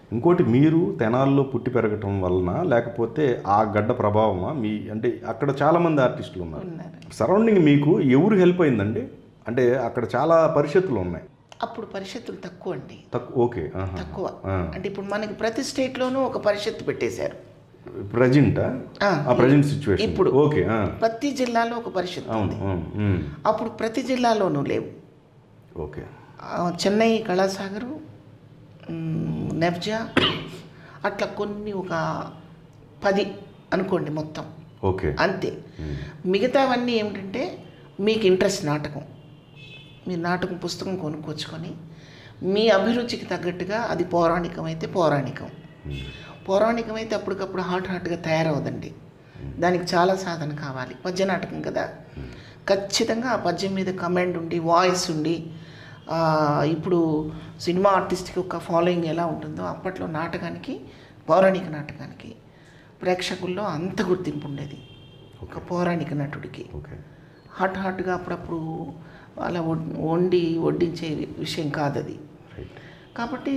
ఇంకోటి మీరు తెనాల్లో పుట్టి పెరగటం వలన లేకపోతే ఆ గడ్డ ప్రభావమా మీ అంటే అక్కడ చాలామంది ఆర్టిస్టులు ఉన్నారు సరౌండింగ్ మీకు ఎవరు హెల్ప్ అయిందండి అంటే అక్కడ చాలా పరిషత్తులు ఉన్నాయి అప్పుడు పరిషత్తులు తక్కువ అండి ఓకే తక్కువ అంటే ఇప్పుడు మనకి ప్రతి స్టేట్లోనూ ఒక పరిషత్తు పెట్టేశారు ప్రజెంట్ సిచ్యువేషన్ ఇప్పుడు ఓకే ప్రతి జిల్లాలో ఒక పరిషత్తు ఉంది అప్పుడు ప్రతి జిల్లాలోనూ లేవు ఓకే చెన్నై కళాసాగరు నెఫ్జా అట్లా కొన్ని ఒక 10 అనుకోండి మొత్తం ఓకే అంతే మిగతావన్నీ ఏమిటంటే మీకు ఇంట్రెస్ట్ నాటకం మీరు నాటకం పుస్తకం కొనుక్కొచ్చుకొని మీ అభిరుచికి తగ్గట్టుగా అది పౌరాణికం అయితే పౌరాణికం అయితే అప్పటికప్పుడు హాట్గా తయారవదండి దానికి చాలా సాధన కావాలి పద్య నాటకం కదా ఖచ్చితంగా ఆ పద్యం మీద కమెంట్ ఉండి వాయిస్ ఉండి ఇప్పుడు సినిమా ఆర్టిస్ట్కి ఒక ఫాలోయింగ్ ఎలా ఉంటుందో అప్పట్లో నాటకానికి పౌరాణిక నాటకానికి ప్రేక్షకుల్లో అంత గుర్తింపు ఉండేది ఒక పౌరాణిక నటుడికి హాట్గా అప్పుడప్పుడు అలా వడ్డించే విషయం కాదు అది కాబట్టి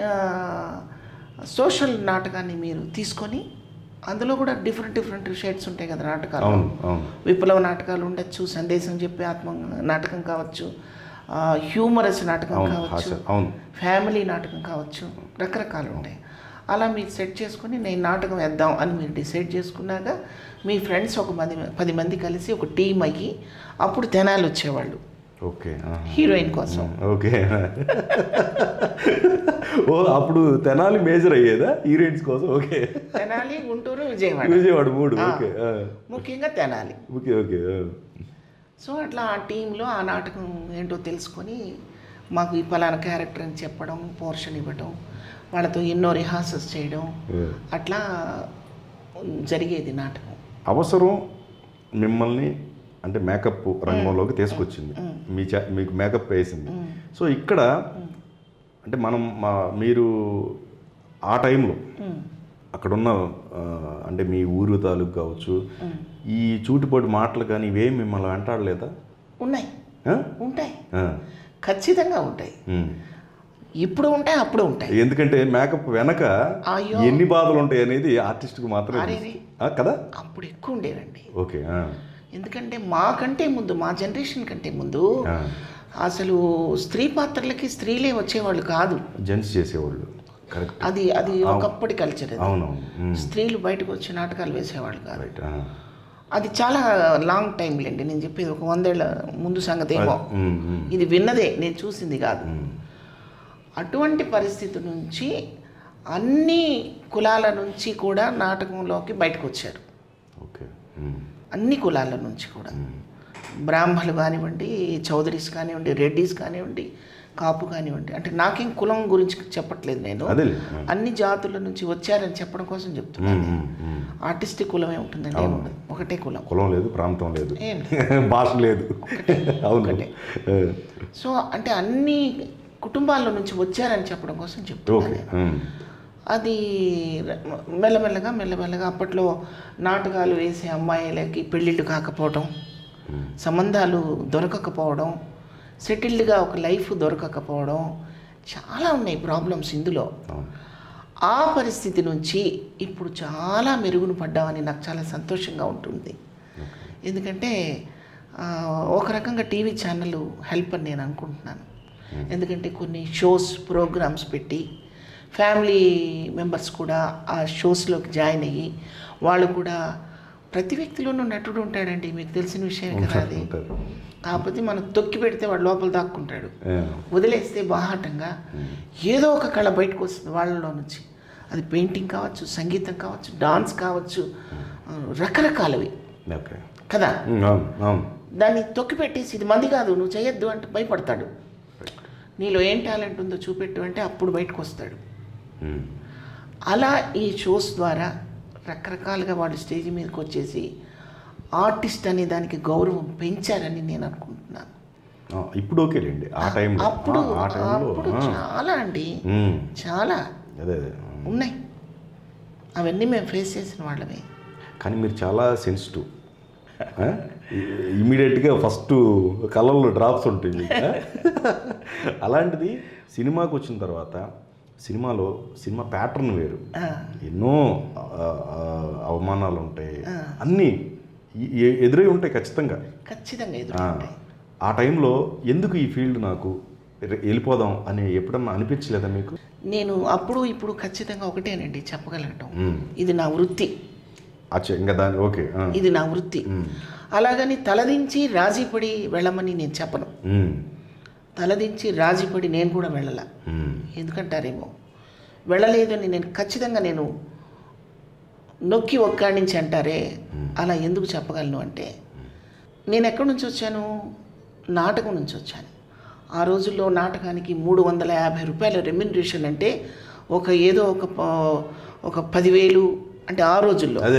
సోషల్ నాటకాన్ని మీరు తీసుకొని అందులో కూడా డిఫరెంట్ షేడ్స్ ఉంటాయి కదా నాటకాలు విప్లవ నాటకాలు ఉండొచ్చు సందేశం చెప్పే ఆత్మ నాటకం కావచ్చు హ్యూమరస్ నాటకం కావచ్చు ఫ్యామిలీ నాటకం కావచ్చు రకరకాలు ఉంటాయి అలా మీరు సెట్ చేసుకొని నేను నాటకం వేద్దాం అని మీరు డిసైడ్ చేసుకున్నాక మీ ఫ్రెండ్స్ ఒక 10 మంది కలిసి ఒక టీం అయ్యి అప్పుడు తెనాలి వచ్చేవాళ్ళు ఓకే హీరోయిన్ కోసం ఓకే అప్పుడు తెనాలి మేజర్ అయ్యేదా హీరోయిన్స్ కోసం ఓకే తెనాలి గుంటూరు విజయవాడ 3 ఓకే ముఖ్యంగా తెనాలి ఓకే ఓకే సో అట్లా ఆ టీంలో ఆ నాటకం ఏంటో తెలుసుకొని మాకు ఈ పలానా క్యారెక్టర్ అని చెప్పడం పోర్షన్ ఇవ్వడం వాళ్ళతో ఎన్నో రిహార్సల్స్ చేయడం అట్లా జరిగేది నాటకం అవసరం మిమ్మల్ని అంటే మేకప్ రంగంలోకి తీసుకొచ్చింది మీకు మేకప్ వేసింది సో ఇక్కడ అంటే మీరు ఆ టైంలో అక్కడున్న అంటే మీ ఊరు తాలూకు కావచ్చు ఈ చూటిపోటి మాటలు కానీ ఇవేం మిమ్మల్ని వెంటాడలేదా ఉంటాయి ఖచ్చితంగా ఉంటాయి ఇప్పుడు ఉంటాయి అప్పుడు ఉంటాయి ఎందుకంటే మేకప్ వెనక ఎన్ని బాధలు ఉంటాయి అనేది ఆర్టిస్ట్కి మాత్రమే కదా అప్పుడు ఎక్కువ ఉండేవండి ఓకే ఎందుకంటే మాకంటే ముందు మా జనరేషన్ కంటే ముందు అసలు స్త్రీ పాత్రలకి స్త్రీలే వచ్చేవాళ్ళు కాదు జెంట్స్ చేసేవాళ్ళు అది ఒకప్పటి కల్చర్ స్త్రీలు బయటకు వచ్చి నాటకాలు వేసేవాళ్ళు కాదు అది చాలా లాంగ్ టైం లేండి నేను చెప్పేది ఒక 100 ఏళ్ల ముందు సంగతి ఏమో ఇది విన్నదే నేను చూసింది కాదు అటువంటి పరిస్థితి నుంచి అన్ని కులాల నుంచి కూడా నాటకంలోకి బయటకు వచ్చారు అన్ని కులాల నుంచి కూడా బ్రాహ్మణులు కానివ్వండి చౌదరీస్ కానివ్వండి రెడ్డిస్ కానివ్వండి కాపు కానివ్వండి అంటే నాకేం కులం గురించి చెప్పట్లేదు నేను అన్ని జాతుల నుంచి వచ్చారని చెప్పడం కోసం చెప్తున్నాను ఆర్టిస్టిక్ కులమే ఉంటుందండి ఏముండదు ఒకటే కులం లేదు ప్రాంతం లేదు భాష లేదు ఒకటే సో అంటే అన్ని కుటుంబాల నుంచి వచ్చారని చెప్పడం కోసం చెప్తున్నాను అది మెల్లమెల్లగా అప్పట్లో నాటకాలు వేసే అమ్మాయిలకి పెళ్ళిళ్ళు కాకపోవడం సంబంధాలు దొరకకపోవడం సెటిల్డ్గా ఒక లైఫ్ దొరకకపోవడం చాలా ఉన్నాయి ప్రాబ్లమ్స్ ఇందులో ఆ పరిస్థితి నుంచి ఇప్పుడు చాలా మెరుగున పడ్డామని నాకు చాలా సంతోషంగా ఉంటుంది ఎందుకంటే ఒక రకంగా టీవీ ఛానల్ హెల్ప్ అని నేను అనుకుంటున్నాను ఎందుకంటే కొన్ని షోస్ ప్రోగ్రామ్స్ పెట్టి ఫ్యామిలీ మెంబర్స్ కూడా ఆ షోస్లోకి జాయిన్ అయ్యి వాళ్ళు కూడా ప్రతి వ్యక్తిలోనూ నటుడు ఉంటాడండి మీకు తెలిసిన విషయమే కదా అది కాకపోతే మనం తొక్కి పెడితే వాడు లోపల దాక్కుంటాడు వదిలేస్తే బాహాటంగా ఏదో ఒక కళ బయటకు వస్తుంది వాళ్ళలో నుంచి అది పెయింటింగ్ కావచ్చు సంగీతం కావచ్చు డాన్స్ కావచ్చు రకరకాలవి కదా దాన్ని తొక్కి పెట్టేసి ఇది మంది కాదు నువ్వు చేయొద్దు అంటే భయపడతాడు నీలో ఏం టాలెంట్ ఉందో చూపెట్టు అంటే అప్పుడు బయటకు వస్తాడు అలా ఈ షోస్ ద్వారా రకరకాలుగా వాళ్ళు స్టేజ్ మీదకి వచ్చేసి ఆర్టిస్ట్ అనే దానికి గౌరవం పెంచారని నేను అనుకుంటున్నాను ఇప్పుడు ఓకేలేండి ఆ టైంలో అప్పుడు చాలా అండి చాలా ఉన్నాయి అవన్నీ మేము ఫేస్ చేసిన వాళ్ళమే కానీ మీరు చాలా సెన్సిటివ్ ఇమీడియట్గా ఫస్ట్ కళ్ళల్లో డ్రాప్స్ ఉంటాయి అలాంటిది సినిమాకి వచ్చిన తర్వాత సినిమాలో సినిమా ప్యాటర్న్ వేరు, ఎన్నో అవమానాలు ఉంటాయి, అన్నీ ఎదురై ఉంటాయి ఖచ్చితంగా. ఎదురు. ఆ టైంలో ఎందుకు ఈ ఫీల్డ్ నాకు వెళ్ళిపోదాం అని ఎప్పుడన్నా అనిపించలేదా మీకు? నేను అప్పుడు ఇప్పుడు ఖచ్చితంగా ఒకటేనండి చెప్పగలగటం, ఇది నా వృత్తి. ఇంకా దాని ఓకే, ఇది నా వృత్తి. అలాగని తలదించి రాజీపడి వెళ్ళమని నేను చెప్పను. తలదించి రాజీపడి నేను కూడా వెళ్ళాల. ఎందుకంటారేమో వెళ్ళలేదని నేను ఖచ్చితంగా నేను నొక్కి ఒక్కాడించి అంటారే, అలా ఎందుకు చెప్పగలను అంటే నేను ఎక్కడి నుంచి వచ్చాను, నాటకం నుంచి వచ్చాను. ఆ రోజుల్లో నాటకానికి 350 రూపాయల రెమ్యునరేషన్ అంటే ఏదో ఒక 10,000 అంటే ఆ రోజుల్లో అదే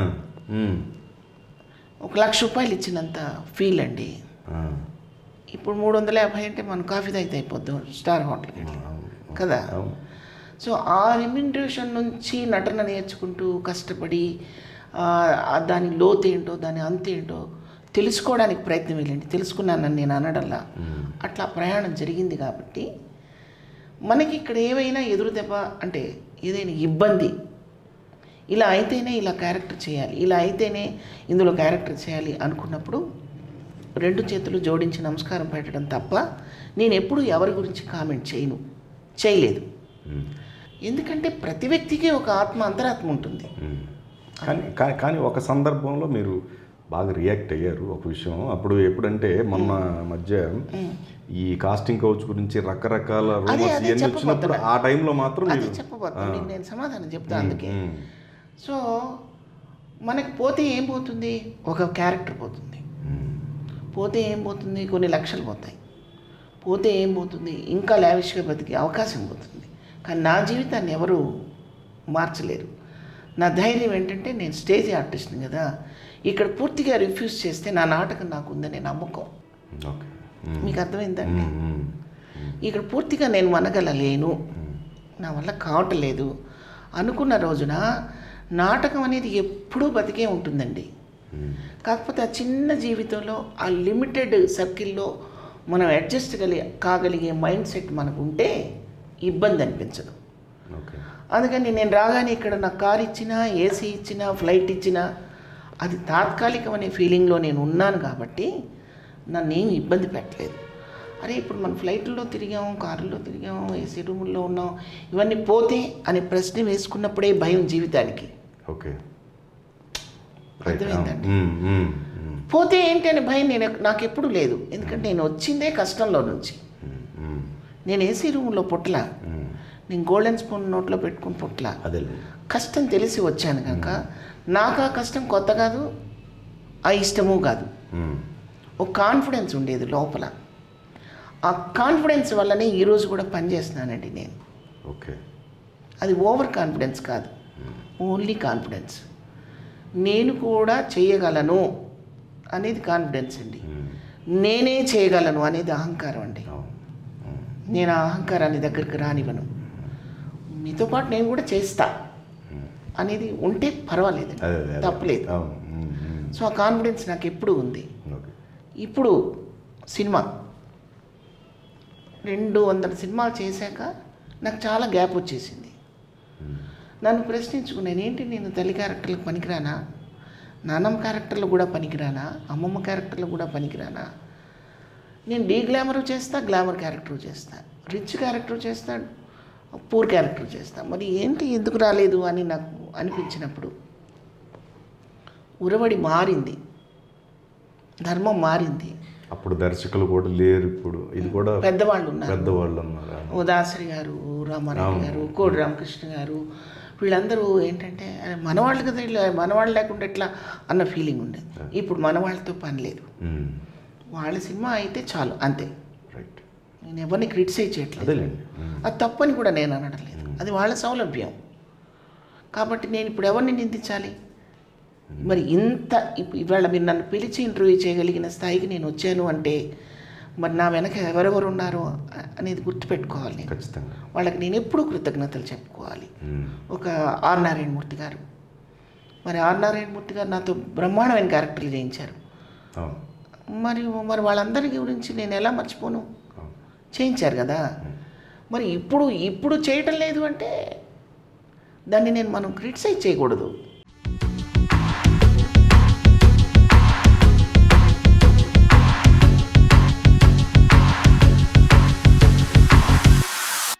1,00,000 రూపాయలు ఇచ్చినంత ఫీల్ అండి. ఇప్పుడు 350 అంటే మనం కాఫీ తాగితే అయిపోద్దాం స్టార్ హోటల్ కదా. సో ఆ రెమ్యునరేషన్ నుంచి నటన నేర్చుకుంటూ కష్టపడి దాని లోతేంటో దాని అంతేంటో తెలుసుకోవడానికి ప్రయత్నం వెళ్ళండి. తెలుసుకున్నానని నేను అనడంలా, అట్లా ప్రయాణం జరిగింది. కాబట్టి మనకి ఇక్కడ ఏవైనా ఎదురు దెబ్బ అంటే ఏదైనా ఇబ్బంది, ఇలా అయితేనే ఇలా క్యారెక్టర్ చేయాలి, ఇలా అయితేనే ఇందులో క్యారెక్టర్ చేయాలి అనుకున్నప్పుడు 2 చేతులు జోడించి నమస్కారం పెట్టడం తప్ప నేను ఎప్పుడు ఎవరి గురించి కామెంట్ చేయలేదు. ఎందుకంటే ప్రతి వ్యక్తికి ఒక అంతరాత్మ ఉంటుంది. కానీ ఒక సందర్భంలో మీరు బాగా రియాక్ట్ అయ్యారు ఒక విషయం. అప్పుడు ఎప్పుడంటే మొన్న మధ్య ఈ కాస్టింగ్ కౌచ్ గురించి రకరకాల రూమర్స్ ఇవన్నీ వచ్చినప్పుడు ఆ టైంలో మాత్రం చెప్పబోతాను, నేను సమాధానం చెప్తాను. అందుకే సో మనకి పోతే ఏం పోతుంది, ఒక క్యారెక్టర్ పోతుంది. పోతే ఏం పోతుంది, కొన్ని లక్షలు పోతాయి. పోతే ఏం పోతుంది, ఇంకా లావిష్గా బతికే అవకాశం పోతుంది. కానీ నా జీవితాన్ని ఎవరు మార్చలేరు. నా ధైర్యం ఏంటంటే నేను స్టేజ్ ఆర్టిస్ట్ని కదా, ఇక్కడ పూర్తిగా రిఫ్యూజ్ చేస్తే నా నాటకం నాకు ఉందనే నమ్మకం. మీకు అర్థమైందండి? ఇక్కడ పూర్తిగా నేను మనగలలేను, నా వల్ల కావట్లేదు అనుకున్న రోజున నాటకం అనేది ఎప్పుడూ బతికే ఉంటుందండి. కాకపోతే ఆ చిన్న జీవితంలో ఆ లిమిటెడ్ సర్కిల్లో మనం అడ్జస్ట్ కాగలిగే మైండ్ సెట్ మనకు ఉంటే ఇబ్బంది అనిపించదు. అందుకని నేను రాగానే ఇక్కడ నాకు కార్ ఇచ్చినా, ఏసీ ఇచ్చినా, ఫ్లైట్ ఇచ్చినా అది తాత్కాలికమనే ఫీలింగ్లో నేను ఉన్నాను. కాబట్టి నన్ను ఏమి ఇబ్బంది పెట్టలేదు. అరే ఇప్పుడు మనం ఫ్లైట్లో తిరిగాము, కారులో తిరిగాము, ఏసీ రూముల్లో ఉన్నాం, ఇవన్నీ పోతే అనే ప్రశ్న వేసుకున్నప్పుడే భయం జీవితానికి. ఓకే, అర్థమైందండి? పోతే ఏంటి అనే భయం నాకు ఎప్పుడు లేదు. ఎందుకంటే నేను వచ్చిందే కష్టంలో నుంచి. నేను ఏసీ రూమ్లో పుట్టలా, నేను గోల్డెన్ స్పూన్ నోట్లో పెట్టుకుని పుట్టలా. కష్టం తెలిసి వచ్చాను కనుక నాకు ఆ కష్టం కొత్త కాదు, ఆ ఇష్టము కాదు. ఒక కాన్ఫిడెన్స్ ఉండేది లోపల. ఆ కాన్ఫిడెన్స్ వల్లనే ఈరోజు కూడా పనిచేస్తున్నానండి నేను. ఓకే, అది ఓవర్ కాన్ఫిడెన్స్ కాదు, ఓన్లీ కాన్ఫిడెన్స్. నేను కూడా చేయగలను అనేది కాన్ఫిడెన్స్ అండి. నేనే చేయగలను అనేది అహంకారం అండి. నేను ఆ అహంకారాన్ని దగ్గరికి రానివ్వను. మీతో పాటు నేను కూడా చేస్తా అనేది ఉంటే పర్వాలేదు, తప్పలేదు. సో ఆ కాన్ఫిడెన్స్ నాకు ఎప్పుడు ఉంది. ఇప్పుడు సినిమా 200 సినిమాలు చేశాక నాకు చాలా గ్యాప్ వచ్చేసింది. నన్ను ప్రశ్నించుకున్నాను, ఏంటి నేను తల్లి క్యారెక్టర్లకు పనికిరానా, నాన్నమ్మ క్యారెక్టర్లు కూడా పనికిరానా, అమ్మమ్మ క్యారెక్టర్లు కూడా పనికిరానా? నేను గ్లామర్ చేస్తా, గ్లామర్ క్యారెక్టర్ చేస్తా, రిచ్ క్యారెక్టర్ చేస్తా, పూర్ క్యారెక్టర్ చేస్తా. మరి ఏంటి ఎందుకు రాలేదు అని నాకు అనిపించినప్పుడు ఉరవడి మారింది, ధర్మం మారింది. అప్పుడు దర్శకులు కూడా లేరు, ఇప్పుడు ఇది కూడా పెద్దవాళ్ళు ఉన్నారు. ఉన్నారు, దాసరి గారు, రామారెడ్డి గారు, కోడి రామకృష్ణ గారు, వీళ్ళందరూ ఏంటంటే మనవాళ్ళు కదా, మనవాళ్ళు లేకుండా ఎట్లా అన్న ఫీలింగ్ ఉండేది. ఇప్పుడు మనవాళ్ళతో పని లేదు, వాళ్ళ సినిమా అయితే చాలు అంతే. నేను ఎవరిని క్రిటిసైజ్ చేయట్లేదు, అది తప్పని కూడా నేను అనడం లేదు, అది వాళ్ళ సౌలభ్యం. కాబట్టి నేను ఇప్పుడు ఎవరిని నిందించాలి? మరి ఇంత ఇవాళ మీరు నన్ను పిలిచి ఇంటర్వ్యూ చేయగలిగిన స్థాయికి నేను వచ్చాను అంటే మరి నా వెనక ఎవరెవరు ఉన్నారో అనేది గుర్తుపెట్టుకోవాలి. ఖచ్చితంగా వాళ్ళకి నేను ఎప్పుడూ కృతజ్ఞతలు చెప్పుకోవాలి. ఒక ఆర్ నారాయణమూర్తి గారు, మరి ఆర్ నారాయణమూర్తి గారు నాతో బ్రహ్మాండమైన క్యారెక్టర్లు చేయించారు. మరి వాళ్ళందరి గురించి నేను ఎలా మర్చిపోను? చేయించారు కదా. మరి ఇప్పుడు చేయటం లేదు అంటే దాన్ని మనం క్రిటిసైజ్ చేయకూడదు.